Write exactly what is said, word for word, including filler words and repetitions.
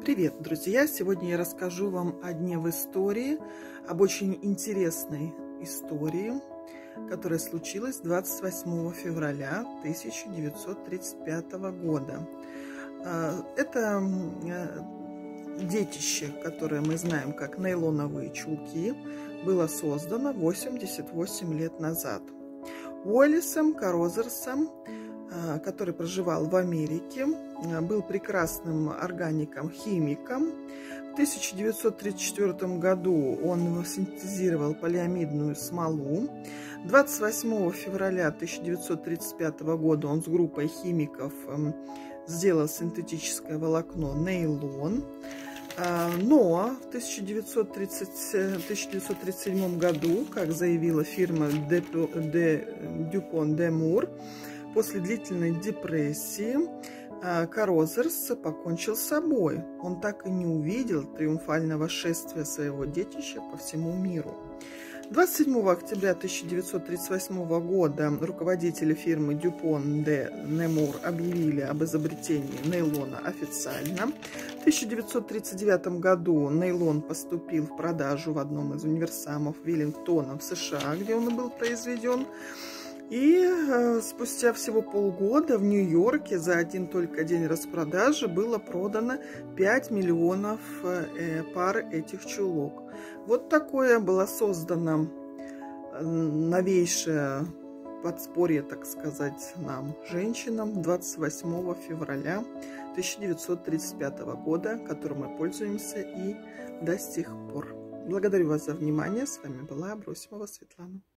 Привет, друзья! Сегодня я расскажу вам о дне в истории, об очень интересной истории, которая случилась двадцать восьмого февраля тысяча девятьсот тридцать пятого года. Это детище, которое мы знаем как нейлоновые чулки, было создано восемьдесят восемь лет назад Уоллесом Карозерсом, который проживал в Америке, был прекрасным органиком-химиком. В тысяча девятьсот тридцать четвёртом году он синтезировал полиамидную смолу. двадцать восьмого февраля тысяча девятьсот тридцать пятого года он с группой химиков сделал синтетическое волокно нейлон. Но в тысяча девятьсот тридцать седьмом году, как заявила фирма Дюпон де Мур, после длительной депрессии Карозерс покончил с собой. Он так и не увидел триумфального шествия своего детища по всему миру. двадцать седьмого октября тысяча девятьсот тридцать восьмого года руководители фирмы Дюпон де Немур объявили об изобретении нейлона официально. В тысяча девятьсот тридцать девятом году нейлон поступил в продажу в одном из универсамов Веллингтона в США, где он был произведен. И э, спустя всего полгода в Нью-Йорке за один только день распродажи было продано пять миллионов э, пар этих чулок. Вот такое было создано новейшее подспорье, так сказать, нам, женщинам, двадцать восьмого февраля тысяча девятьсот тридцать пятого года, которым мы пользуемся и до сих пор. Благодарю вас за внимание. С вами была Абросимова Светлана.